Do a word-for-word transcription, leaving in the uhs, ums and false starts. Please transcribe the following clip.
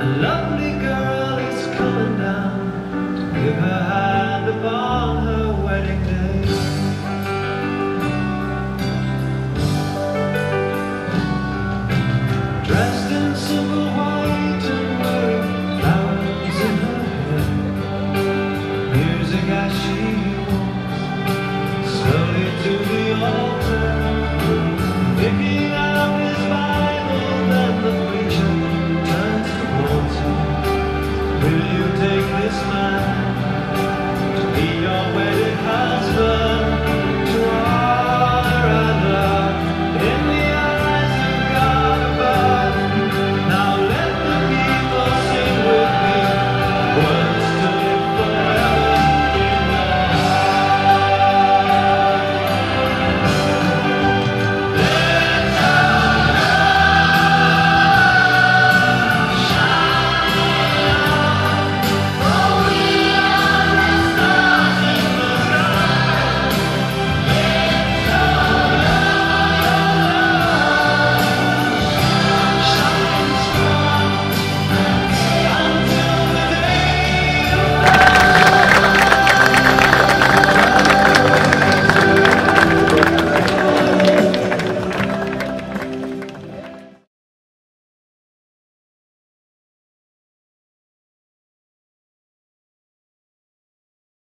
A lovely girl is coming down to give her hand upon her wedding day. Dressed in simple white and wearing flowers in her hair, music as she walks slowly to the altar, picking out his Bible, then the preacher turns towards her. Will you take this man